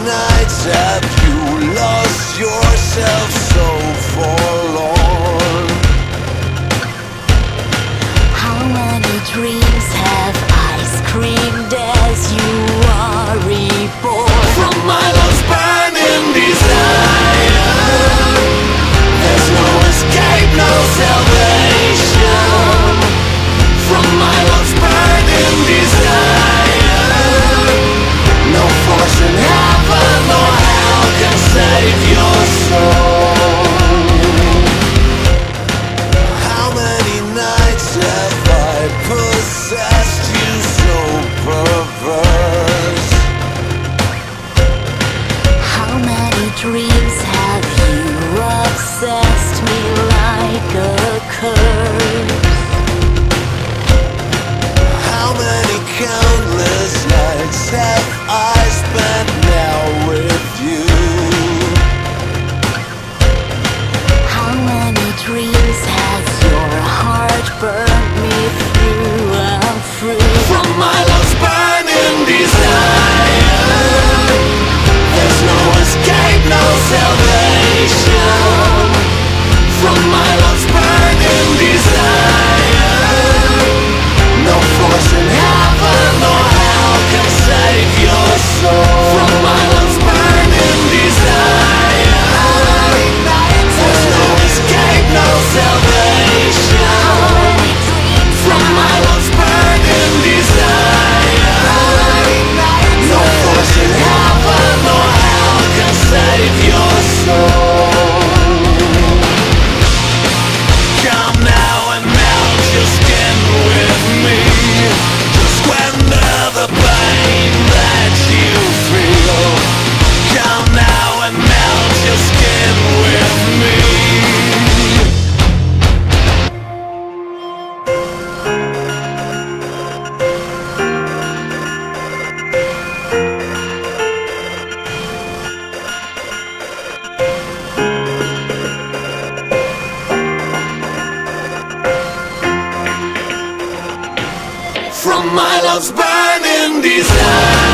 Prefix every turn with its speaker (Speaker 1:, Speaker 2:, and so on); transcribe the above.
Speaker 1: nights have you lost yourself so forlorn?
Speaker 2: How many dreams have I screamed as you are reborn?
Speaker 1: From my love's burning desire, there's no escape, no salvation. From my love's burning desire, no force in heaven or hell can save your soul. How many nights have I possessed you so perverse?
Speaker 2: How many dreams have you obsessed me like a curse?
Speaker 1: How many countless nights have I spent now with you?
Speaker 2: How many dreams has your heart burned me through and through?
Speaker 1: From my love's burning desire, there's no escape, no salvation. From my love's burning desire, no force in heaven or hell can save your soul. From my love's burning desire, there's no escape, no salvation. From my love's burning desire, no force in heaven or hell can save your soul. Come now and melt your skin with me. Squander the pain that you feel. Come now and melt your skin with me. From my love's burning desire,